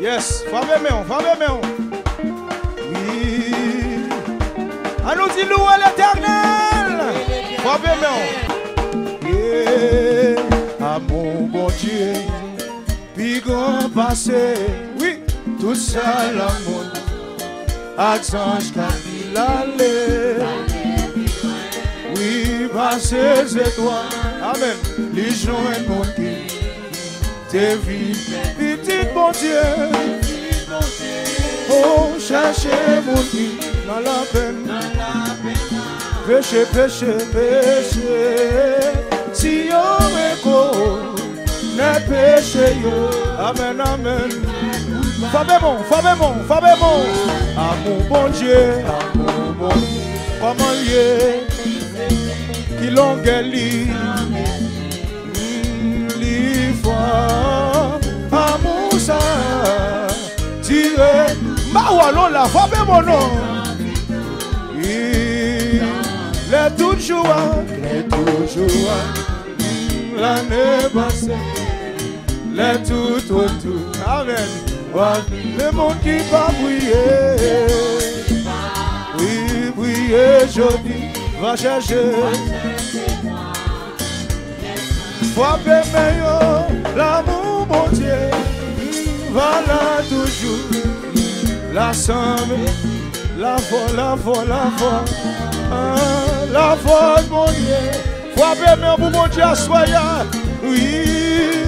Yes, fameux. Oui. À nous dit louer l'Éternel. Fameux. Yeah. À mon bon Dieu, puis grand passé. Oui, tout ça l'amour. Accent l'allée. Oui, par ses étoiles. Amen. Les gens et mon Dieu. T'es vite, petit bon Dieu. Oh, cherchez mon Dieu dans la peine. Péché. Si on me ne péché yo. Amen. Fabémon. À mon bon Dieu, comment lier qui l'ont guéri. À Moussa, tiré, Mawalon la femme mon nom. Les toujours, l'année passée, les tout autour. Amen. Le monde qui va briller, oui, briller, joli, va chercher. Frappez meilleur, l'amour mon Dieu, voilà toujours. La somme, la foi, mon Dieu. Frappez meilleur pour mon Dieu, soyez, oui.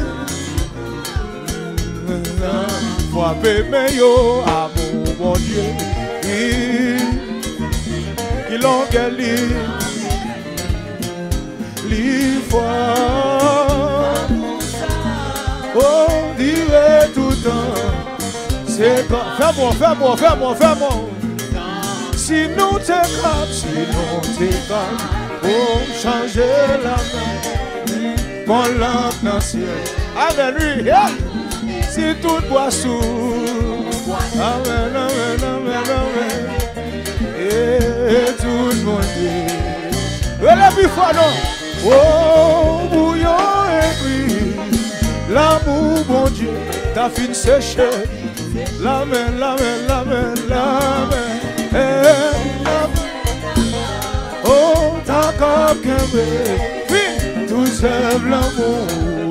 Frappez meilleur, amour mon Dieu, oui. Qui l'ont guéri, l'ifoi. Oh, dirait tout le temps. C'est quand. Fais-moi. Si nous t'es capable, pour changer la main, mon lampe dans le ciel. Amen, lui. Si tout boisson. Amen. Et tout le monde dit. Et la plus fort, non. Oh, bouillon et puis. L'amour, bon Dieu, ta fin séchée. La main. Oh, ta cap oui, tout seul l'amour.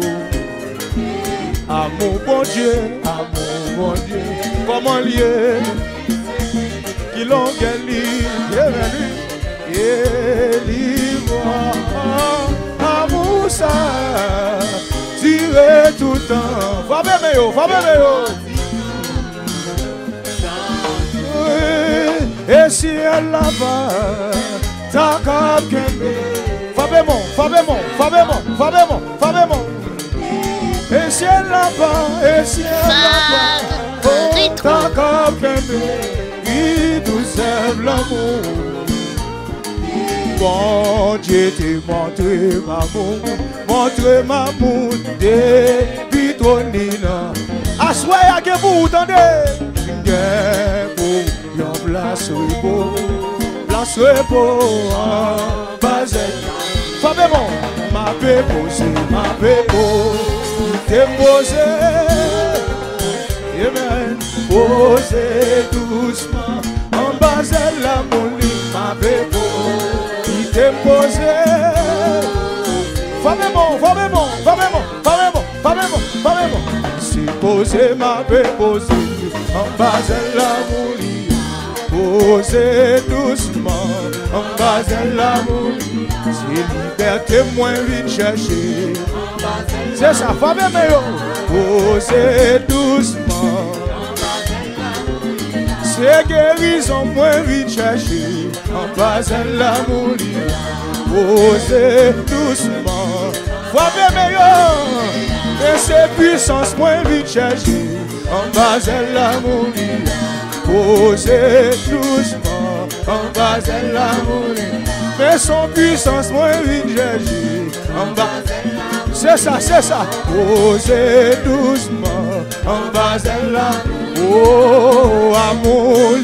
Amour, bon Dieu, comment lier? Qui l'ont gagné, et l'ivre, amour ça. Tirez tout le temps. Fabémeo. Et si elle là-bas, ta cap Fabémon. Et si elle là-bas, oh, ta cap qui tout sève l'amour. Bon Dieu te montre ma moune depuis ton nina. Assoya que vous entendez. Pour yon place repos en base. Fabémon, ma pépose, t'es posé. Amen. Posez doucement en base la mouli, ma pépose. T'es posé. Fabémon. Si posé ma pépose en bas de l'amour, posez doucement en bas de l'amour. Si liberté moins vite chercher, c'est ça, Fabémeo. Posez doucement, c'est guérison moins vite chercher en bas de l'amour. Posez doucement, Fabémeo. Et c'est puissance moins vite chercher en bas de l'amour. Posez doucement en bas de l'amour. Mais son puissance moins vite chercher en bas de l'amour. C'est ça. Posez doucement en bas de l'amour. Oh, amour.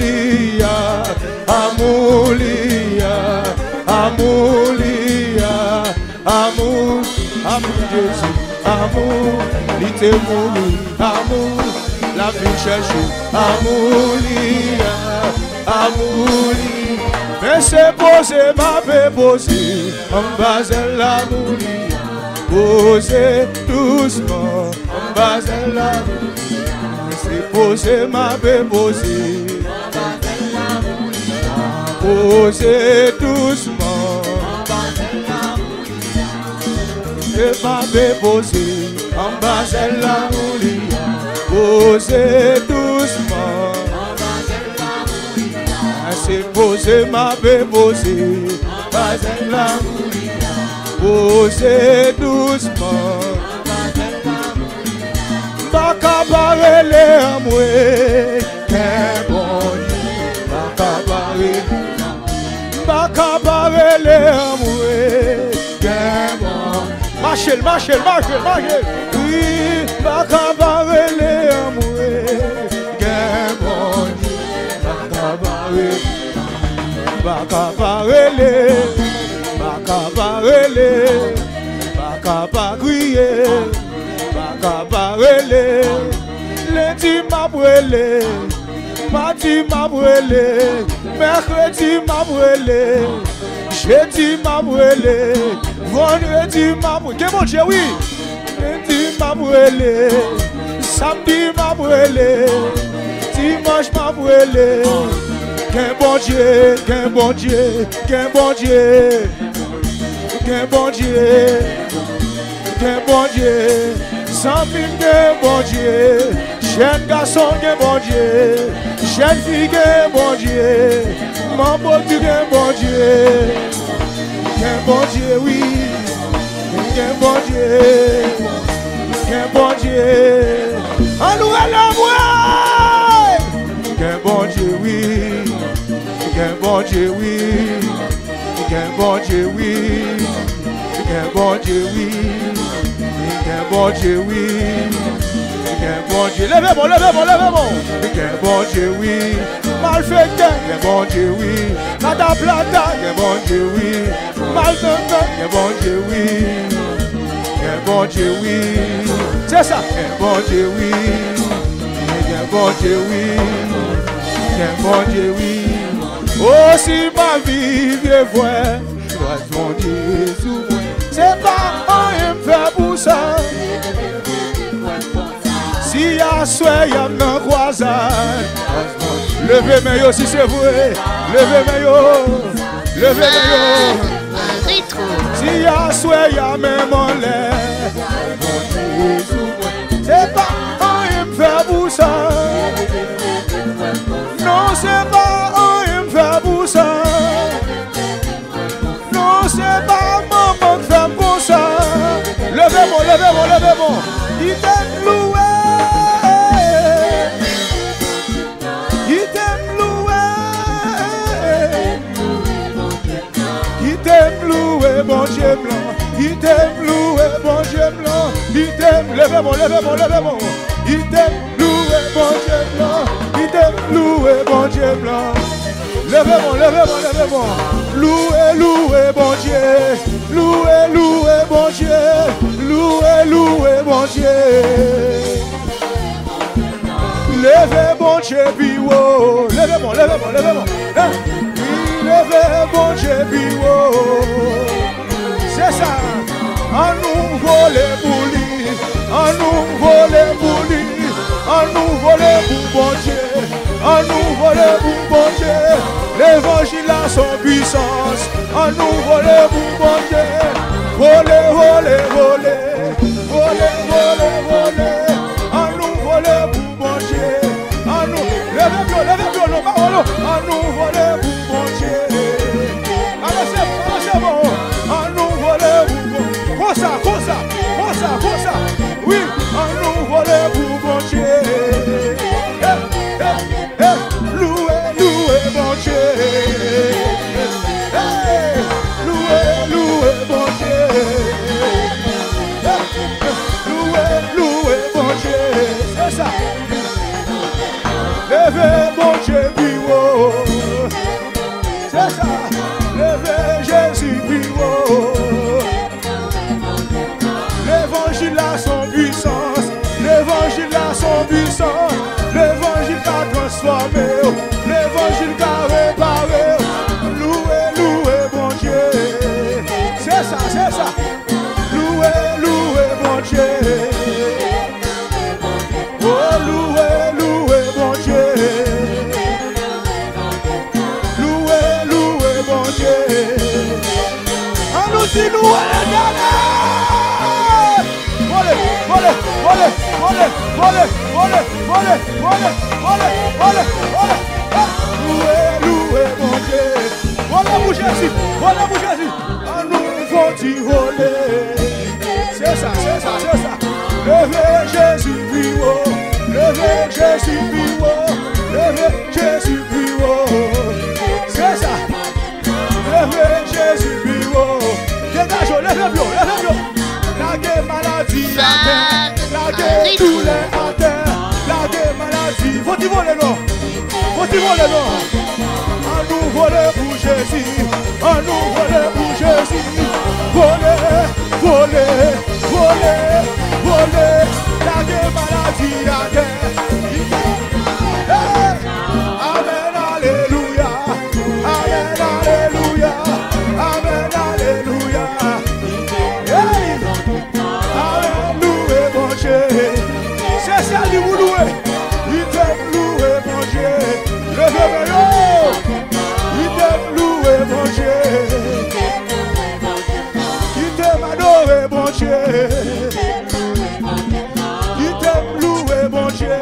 Amour Jésus. Amour, il te mouru, amour, la vie chercher amour lié, amour lié. Mais c'est posé, ma paix posé, en bas de l'amour lié. Posé doucement, en bas de l'amour lié. C'est posé, ma paix posé. Posé doucement, et ma paix posé, en bas de l'amour lié. Posé doucement, c'est posé, ma paix posé, bas de l'amour lié. Posé doucement, pas qu'à barrer les amoués, qu'un bon Dieu, pas qu'à barrer. Bakabare les amoués, Machel, oui, Bakabare les amoués, Bakabare lundi m'a brûlé, mardi m'a brûlé, mercredi m'a brûlé, jeudi m'a brûlé, vendredi m'a brûlé, que mon Dieu oui, lundi m'a brûlé, samedi m'a brûlé, dimanche m'a brûlé, qu'un bon Dieu, qu'un bon Dieu, qu'un bon Dieu, qu'un bon Dieu, qu'un bon Dieu, sans film qu'un bon Dieu. Jeune garçon, qu'un bon Dieu. Jeune fille, qu'un bon Dieu. Mon beau Dieu, qu'un bon Dieu. Qu'un bon Dieu, oui. Qu'un bon Dieu. Qu'un bon Dieu. En nous à l'amour. Qu'un bon Dieu, oui. Qu'un bon Dieu, oui. Qu'un bon Dieu, oui. Qu'un bon Dieu, oui. Qu'un bon Dieu, oui. Qu'un bon Dieu, levez-moi. Qu'un bon Dieu, oui. Malfaiteur, qu'un bon Dieu, oui. Nada plata, qu'un bon Dieu, oui. Malfaiteur, qu'un bon Dieu, oui. Qu'un bon Dieu, oui. C'est ça, qu'un bon Dieu, oui. Qu'un bon Dieu, oui. Qu'un bon Dieu, oui. Oh, si ma vie vient voir, grâce mon Dieu, c'est pas un fait pour ça. Si y'a soin, y'a un croisade. Levez mes yeux si c'est vrai. Levez mes yeux. Levez mes yeux. Si y'a soin, y'a même en l'air. C'est pas un fait pour ça. Non, c'est pas un fait pour ça. Non, c'est pas maman qui fait pour ça. Levez-moi. Il t'aime loué. Il t'aime loué. Il t'aime loué, bon Dieu blanc. Il t'aime loué, bon Dieu blanc. Il t'aime, levez-moi. Il t'aime loué, bon Dieu blanc. Il t'aime loué, bon Dieu blanc. Levez-moi. Loué, bon Dieu. Loué, bon Dieu. Loué, bon Dieu. Levez, bon Dieu, biwo. Levez-moi. Hein? Oui, levez, bon Dieu, biwo. C'est ça. En nous voler pour lui. En nous voler pour lui. En nous voler pour bon Dieu. En nous voler pour bon Dieu. L'évangile a son puissance. En nous voler pour bon Dieu. Voler. En nous voler pour bon Dieu. En nous, levez-moi, non, parole. En nous voler pour bon Dieu. Allez, c'est bon. En nous voler pour bon Dieu. Comme ça. Oui, en nous voler pour bon Dieu. Loué, bon Dieu. Loué, bon Dieu. Loué, bon Dieu. C'est ça. Levez, bon Dieu, biwo. C'est ça. Levez, Jésus, biwo. L'évangile a son puissance. L'évangile a son puissance. Oh, louez, louez, bon Dieu. Louez, louez, bon Dieu. On nous dit louez l'Éternel. Volez, volez, volez, volez, volez, volez, volez, volez, volez, volez, volez. Louez, louez, mon Dieu. Voilà pour Jésus, voilà pour Jésus. On nous faut-il voler. C'est ça, c'est ça, c'est ça. Levez Jésus plus haut, levez Jésus plus haut, levez Jésus plus haut. C'est ça. Levez Jésus plus haut. Dégagez, levez plus haut, levez plus haut. Laguez maladie à terre, laguez tous les à terre, laguez maladie. Faut-il voler non? Faut-il voler non? On nous voler pour Jésus, on nous voler pour Jésus. Voler, voler, voler, voler, laguez maladie à terre. Amen, alléluia, amen, alléluia, amen, alléluia. Loué, mon Dieu. C'est ça qui vous louez. Il t'aime loué, mon Dieu. Levez-moi. Il t'aime loué, mon Dieu. Il t'aime adoré, mon Dieu. Il t'aime loué, mon Dieu.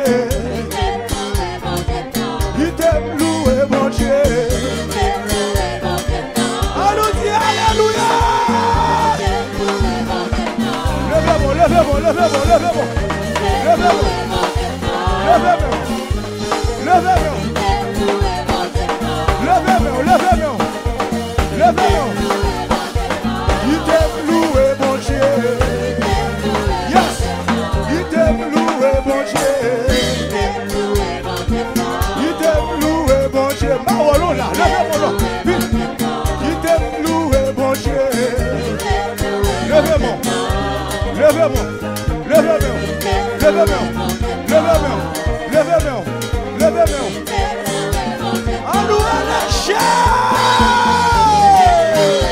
Il t'aime loué, mon Dieu. Allons-y, alléluia. Levez-moi, levez-moi, levez-moi, levez-moi. Levez-moi. Levez-moi. Levez-moi. Levez-moi, levez-moi. Levez-moi. Il t'aime loué, mon Dieu. Yes. Il t'aime loué, mon Dieu. Il t'aime loué, mon Dieu. Marolo là, levez-moi là. Il t'aime loué, mon Dieu. Levez-moi. Levez-moi, levez-moi, levez-moi, levez-moi, levez-moi, levez-moi. Allouez la chair.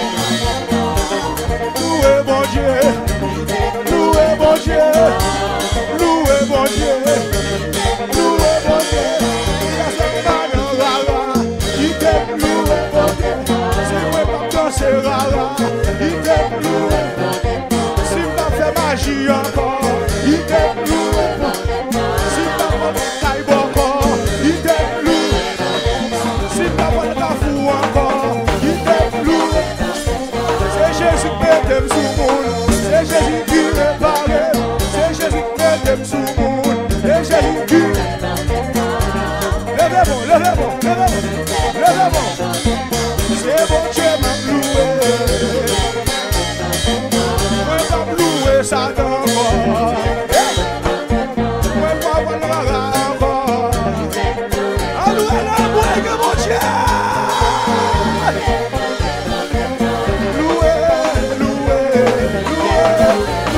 Louez mon Dieu, louez mon Dieu, louez mon Dieu, louez mon Dieu. Il t'aime loué mon Dieu. C'est moi pas danser rara. Il t'aime loué. Magie encore, il t'aime loué. Si t'as pas de caille encore, il t'aime loué. Si t'as pas de fou encore, il t'aime loué. C'est Jésus qui t'aime sous le monde. C'est Jésus qui répare. C'est Jésus qui t'aime sous le monde. C'est Jésus qui. Levez-moi, levez-moi, levez-moi, levez-moi. C'est bon Dieu m'a loué. Ça d'encore. Moi pas voir encore. Allouez la boue que mon Dieu. Louez, louez, louez,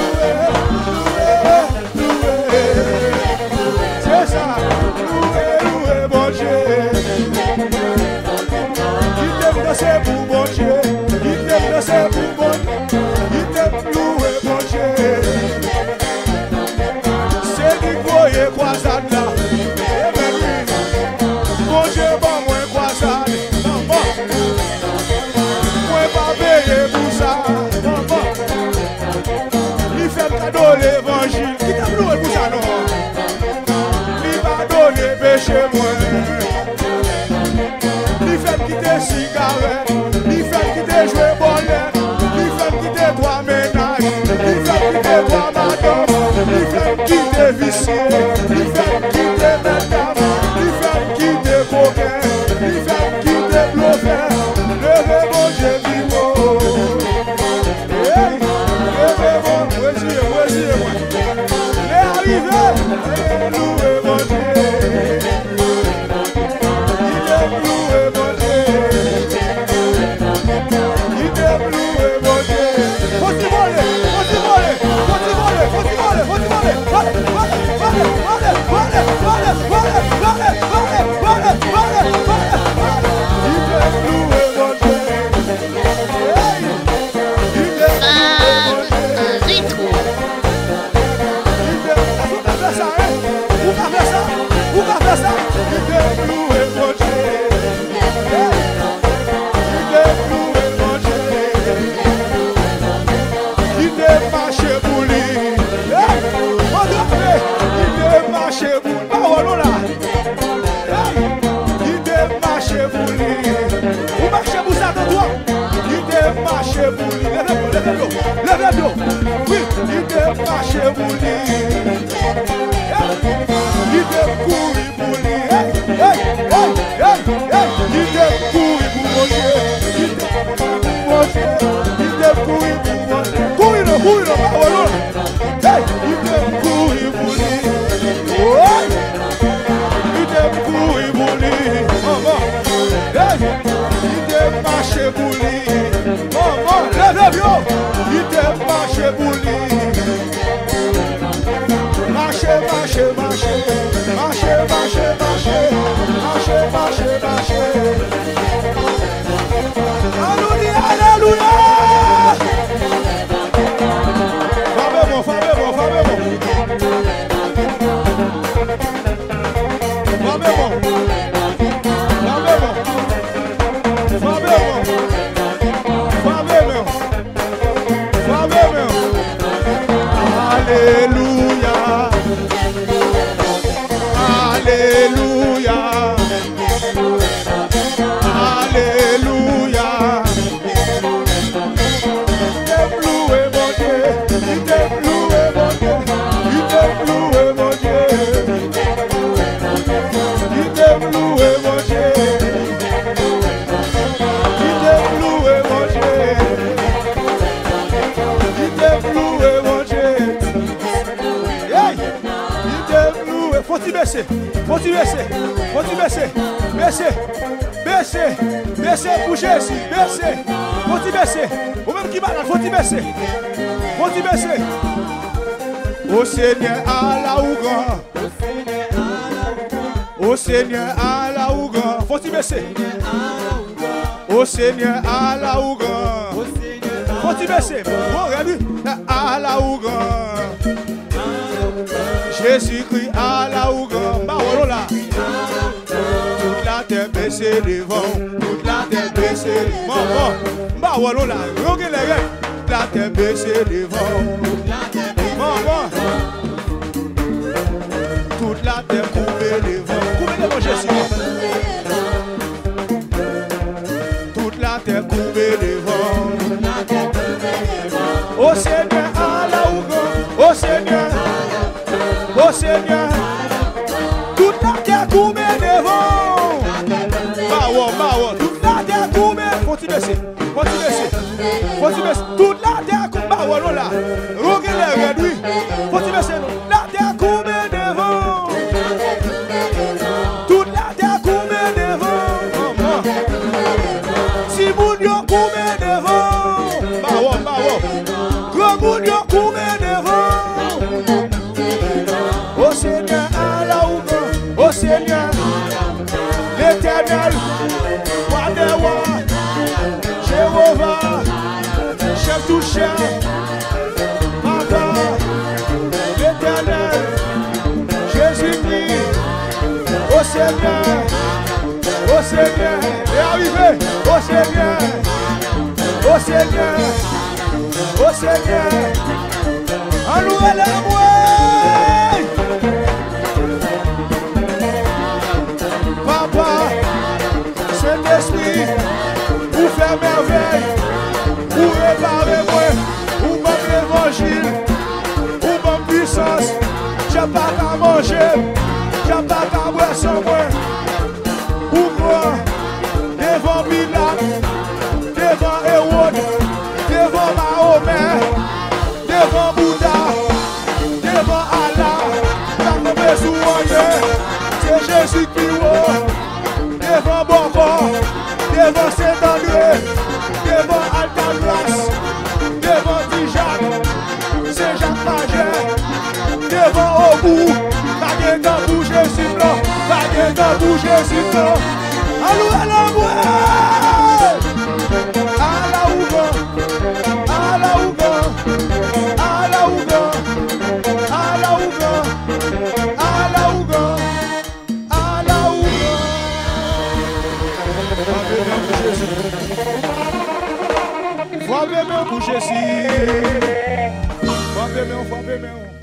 louez, louez. C'est ça. Louez, louez mon Dieu. Il t'aime danser pour mon Dieu. Il t'aime danser pour mon Dieu. Il t'aime louer mon Dieu. C'est qui croyait croisade là. Mon Dieu, bon, moi croisade. Moi pas payer pour ça. Il fait cadeau l'évangile. Qui t'a loué pour ça non? Il va donner péché moi. Il fait quitter cigarette. Il fait quitter jouer bolette. Il fait quitter trois ménages. Il fait quitter trois madame. Il fait quitter vicier. Il fait quitter mesdames. Il fait quitter coquin. Il fait quitter bluffin. Levez mon Dieu vivant. Levez mon Dieu, moi. Il est arrivé. Louez mon Dieu. Il est loué mon Dieu. Il est loué mon Dieu. Faut-il voler, faut-il voler, faut-il voler, faut-il voler, faut-il voler. marché pour parole là. Il te marché pour lui. Ou marché pour ça de toi. Il te marché pour lui. Lève-le. Oui, il te marché pour lui. Il te couru pour lui. Il te couru pour mon Dieu. Il te couru pour mon Dieu. Couru, parole là. Il te couru pour lui. Il te couru pour lui. Il te marché pour lui. Lève-le. Il te marché pour lui. Marché. Alléluia. Faut-tu baisser, bouger ici, baisser. Faut-tu baisser, ou même qui malade, faut-tu baisser. Au Seigneur, Allah ou grand. Au Seigneur, Allah ou grand. Faut-tu baisser. Au Seigneur, Allah ou grand. Faut-tu baisser, Allah ou grand. Jésus-Christ, Allah ou grand. Toute la terre baissée devant, toute la terre baissée devant. Toute la terre baissée devant. Toute la terre coupée devant. Coupée devant Jésus. Toute la terre coupée devant. Au Seigneur, Allah ou grand. Au Seigneur. Toute la terre coupée devant. Toute la terre coupée. Faut-tu baisser. Toute la terre coupée. Faut-tu baisser. La terre coupée devant. Toute la terre coupée devant. Si vous Dieu coupé devant. Grand vous Dieu coupé devant. Au Seigneur, Allah ou grand. Au Seigneur, l'Éternel, roi des rois, Jéhovah, chef tout chef, Papa, l'Éternel, Jésus-Christ. Au Seigneur, et arrivé. Au Seigneur, en nouvelle amour. Papa, Saint-Esprit, pour faire merveille, pour réparer moi, pour mon évangile, pour mon puissance. J'ai pas qu'à manger, j'ai pas qu'à boire sans moi. Pour moi, devant Pilate, devant Hérode, devant Mahomet, devant Bouddha, devant Allah, dans le besoin, c'est Jésus qui roule. Devant Boko, devant Saint-André, devant Alcatraz, devant Dijon, c'est Jacques Mager, devant Obou, pas de temps pour Jésus blanc, pas de temps pour Jésus blanc. Allô, Jésus.